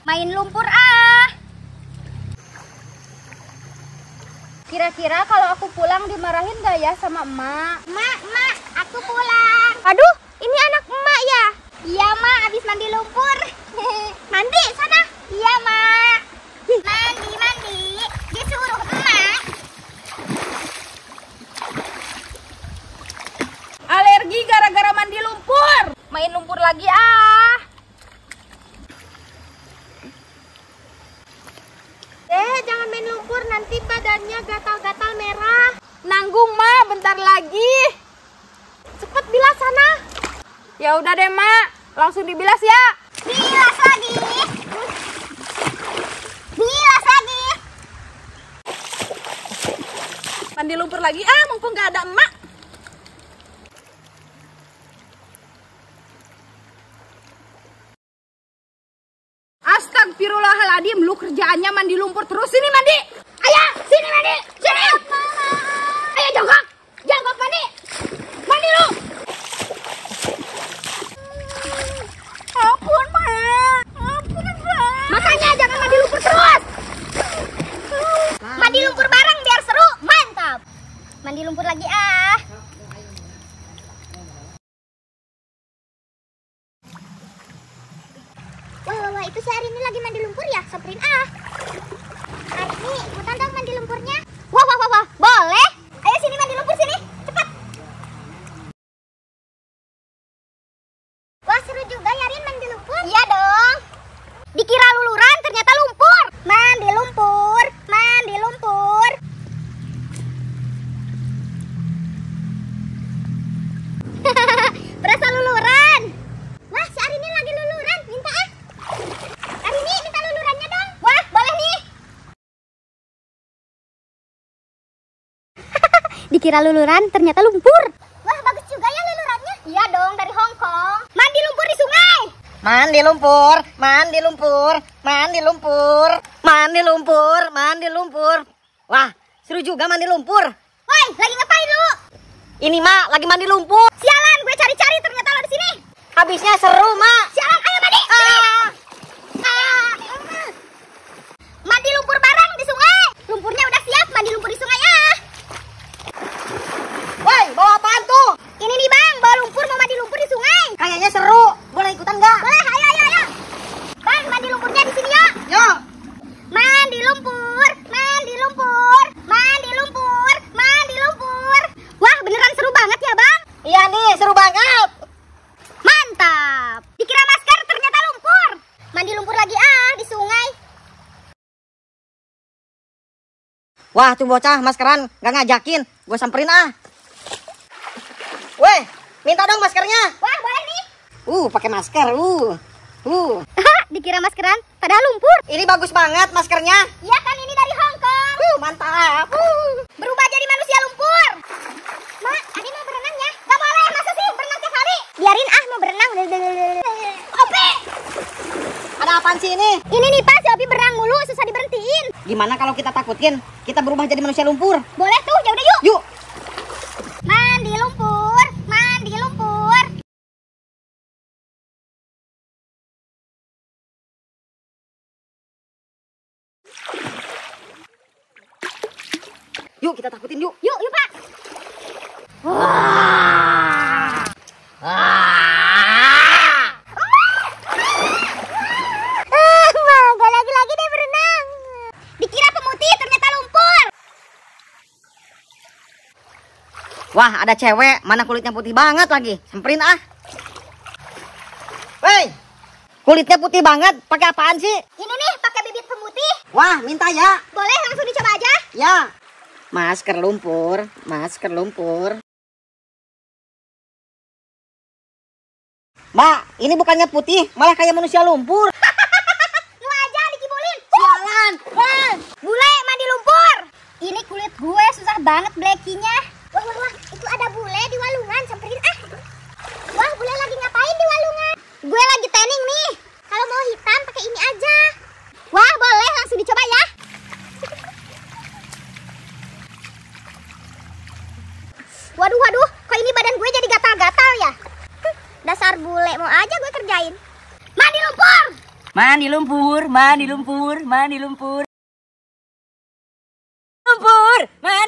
Main lumpur ah. Kira-kira kalau aku pulang dimarahin gak ya sama emak? Emak, aku pulang. Aduh, ini anak emak ya? Iya, Mak, habis mandi lumpur. Mandi sana? Iya, Mak. Mandi. Disuruh emak. Alergi gara-gara mandi lumpur. Main lumpur lagi ah. Jangan main lumpur, nanti badannya gatal-gatal merah. Nanggung, Ma, bentar lagi. Cepet bilas sana. Ya udah deh, Mak. Langsung dibilas ya. Bilas lagi. Bilas lagi. Mandi lumpur lagi ah, mumpung gak ada emak. Astagfirullahaladzim, lu kerjaannya mandi lumpur terus. Sini mandi. Ayo, sini mandi. Sini. Ayo jongkok. Jongkok mandi. Mandi lu. Ampun, Mak. Ampun, Mak. Makanya jangan mandi lumpur terus. Mandi lumpur bareng biar seru. Mantap. Mandi lumpur lagi ah. Wah, itu si Arini lagi mandi lumpur ya? Samperin ah. Arini, ikutan dong mandi lumpurnya. Wah, boleh. Ayo sini mandi lumpur sini, cepat. Wah, seru juga ya Rin mandi lumpur. Iya dong. Dikira luluran, ternyata lumpur. Mandi lumpur. Berasa luluran. Wah, si Arini lagi luluran, minta ah. Arini, minta lulurannya dong. Wah, boleh nih. Dikira luluran, ternyata lumpur. Wah, bagus juga ya lulurannya. Iya dong, dari Hong Kong. Mandi lumpur di sungai. Mandi lumpur. Wah, seru juga mandi lumpur. Woi, lagi ngapain lu? Ini, Mak, lagi mandi lumpur. Sialan, gue cari-cari ternyata lo di sini. Habisnya seru, Mak. Sialan, ayo mandi. Mandi lumpur bareng di sungai. Lumpurnya udah siap, mandi lumpur di sungai ah. Woi, bawa apaan tuh? Ini nih Bang, bawa lumpur mau mandi lumpur di sungai. Kayaknya seru. Boleh ikutan nggak? Boleh, ayo. Bang, mandi lumpurnya di sini yuk. Yuk. Mandi lumpur. Wah, beneran seru banget ya Bang. Iya nih, seru banget. Mantap. Dikira masker, ternyata lumpur. Mandi lumpur lagi ah di sungai. Wah, tuh bocah maskeran nggak ngajakin. Gue samperin ah. Weh, minta dong maskernya. Wah, boleh nih. Pakai masker. Dikira maskeran, padahal lumpur. Ini bagus banget maskernya. Iya kan, ini dari Hong Kong. Mantap. Berubah jadi manusia lumpur. Mak, Adi mau berenang ya? Gak boleh, masa sih berenang tiap hari? Biarin ah, mau berenang. Opi! Ada apaan sih ini? Ini nih Pak, si Opi berenang mulu, susah diberhentiin. Gimana kalau kita takutin? Kita berubah jadi manusia lumpur. Boleh tuh, yaudah yuk. Yuk. Mandi lumpur. Yuk, kita takutin yuk. Yuk Pak. Gak lagi-lagi deh berenang. Dikira pemutih, ternyata lumpur. Wah, ada cewek. Mana kulitnya putih banget lagi. Samperin ah. Wey, kulitnya putih banget. Pakai apaan sih? Ini nih, pakai bibit pemutih. Wah, minta ya. Boleh, langsung dicoba aja. Ya. Masker lumpur. Mbak, ini bukannya putih, malah kayak manusia lumpur. Lu aja dikibulin. Sialan. Bule mandi lumpur. Ini kulit gue susah banget blekinya. Wah, itu ada bule di walungan, samperin ah. Wah, bule lagi ngapain di walungan? Gue lagi tanning nih. Kalau mau hitam pakai ini aja. Wah, boleh, langsung dicoba ya. Waduh, kok ini badan gue jadi gatal-gatal ya? Dasar bule, mau aja gue kerjain. Mandi lumpur. Mandi lumpur, mandi lumpur, mandi lumpur. Lumpur, mandi